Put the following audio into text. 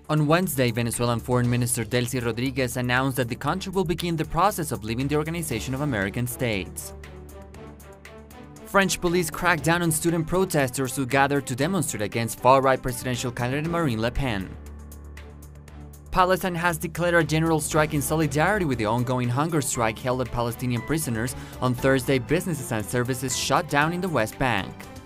On Wednesday, Venezuelan Foreign Minister Delcy Rodriguez announced that the country will begin the process of leaving the Organization of American States. French police cracked down on student protesters who gathered to demonstrate against far-right presidential candidate Marine Le Pen. Palestine has declared a general strike in solidarity with the ongoing hunger strike held at Palestinian prisoners. On Thursday, businesses and services shut down in the West Bank.